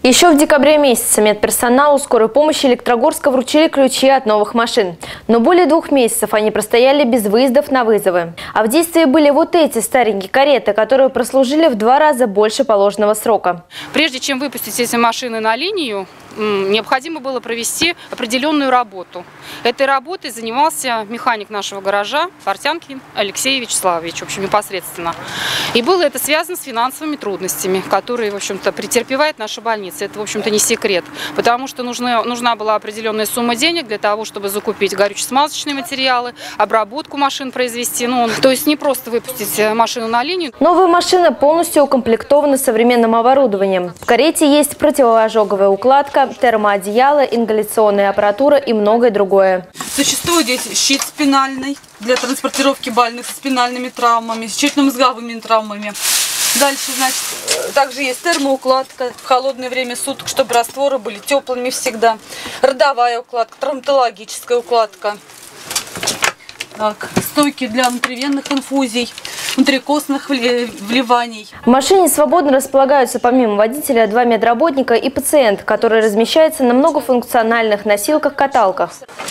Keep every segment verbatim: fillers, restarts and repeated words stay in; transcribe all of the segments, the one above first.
Еще в декабре месяце медперсоналу скорой помощи Электрогорска вручили ключи от новых машин. Но более двух месяцев они простояли без выездов на вызовы. А в действии были вот эти старенькие кареты, которые прослужили в два раза больше положенного срока. Прежде чем выпустить эти машины на линию, необходимо было провести определенную работу. Этой работой занимался механик нашего гаража Портянкин Алексей Вячеславович, в общем, непосредственно. И было это связано с финансовыми трудностями, которые, в общем-то, претерпевает наша больница. Это, в общем-то, не секрет, потому что нужна, нужна была определенная сумма денег для того, чтобы закупить горюче-смазочные материалы, обработку машин произвести. Ну, то есть не просто выпустить машину на линию. Новые машины полностью укомплектованы современным оборудованием. В карете есть противоожоговая укладка, термоодеяло, ингаляционная аппаратура и многое другое. Существует здесь щит спинальный для транспортировки больных со спинальными травмами, с черепно-мозговыми травмами. Дальше, значит, также есть термоукладка в холодное время суток, чтобы растворы были теплыми всегда. Родовая укладка, травматологическая укладка. Так, стойки для внутривенных инфузий, внутрикостных вливаний. В машине свободно располагаются помимо водителя два медработника и пациент, который размещается на многофункциональных носилках-каталках.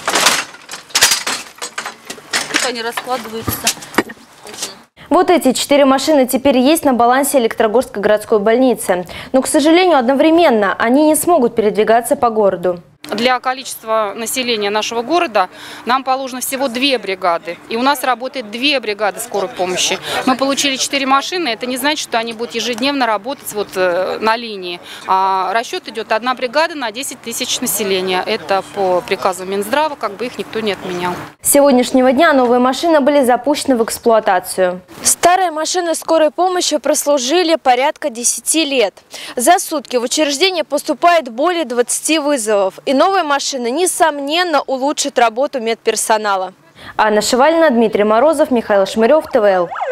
Тут они раскладываются. Вот эти четыре машины теперь есть на балансе Электрогорской городской больницы. Но, к сожалению, одновременно они не смогут передвигаться по городу. Для количества населения нашего города нам положено всего две бригады. И у нас работает две бригады скорой помощи. Мы получили четыре машины. Это не значит, что они будут ежедневно работать вот на линии. А расчет идет одна бригада на десять тысяч населения. Это по приказу Минздрава, как бы их никто не отменял. С сегодняшнего дня новые машины были запущены в эксплуатацию. Старые машины скорой помощи прослужили порядка десяти лет. За сутки в учреждение поступает более двадцати вызовов. И новые машины, несомненно, улучшат работу медперсонала. Анна Шевалина, Дмитрий Морозов, Михаил Шмырев, ТВЛ.